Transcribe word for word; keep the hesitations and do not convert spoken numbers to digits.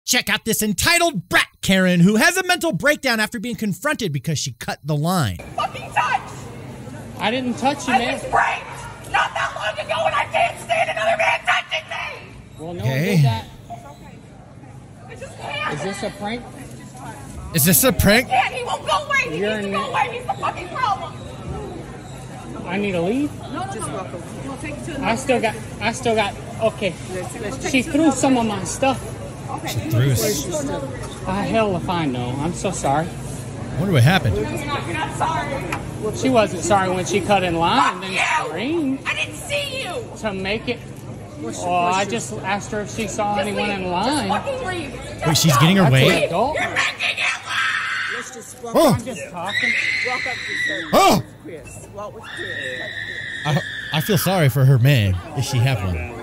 Check out this entitled brat Karen who has a mental breakdown after being confronted because she cut the line. Fucking touch! I didn't touch you, I man. was raped not that long ago and I can't stand another man touching me! Well, no Okay. one did that. It's okay. I just can't. Is this a prank? Is this a prank? I can't. He won't go away. He You're needs to in go it. away. He's the fucking problem. I need to leave. No, no, just welcome. We'll take you to the I still got. I still got. Okay. She threw some of my stuff. Okay. Threw. Ah, hell if I know. I'm so sorry. I wonder what happened. You're not, you're not sorry. She wasn't sorry when she cut in line and then You! screamed I didn't see you. to make it. Oh, I just asked her if she saw Just anyone leave. in Just line. fucking leave. Just Wait, she's go. getting her That's way? an adult. You're making it loud. Let's just walk, Oh! I'm just talking. walk up to her. Oh! Chris. Walk with Chris. I, I feel sorry for her man, if she have one.